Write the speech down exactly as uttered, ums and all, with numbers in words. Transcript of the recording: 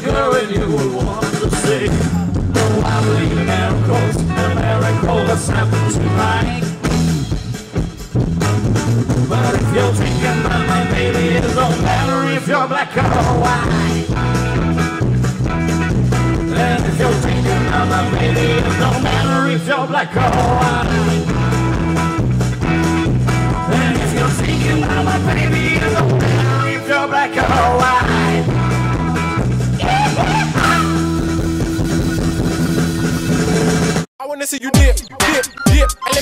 girl and you would want to see. No, I believe in miracles, and a miracle has happened tonight. But if you're thinking about my baby, it don't matter if you're black or white. And if you're thinking about my baby, it don't matter if you're black or white. And if you're thinking about my baby, it don't matter if you're black or white. I wanna see you dip, dip, dip.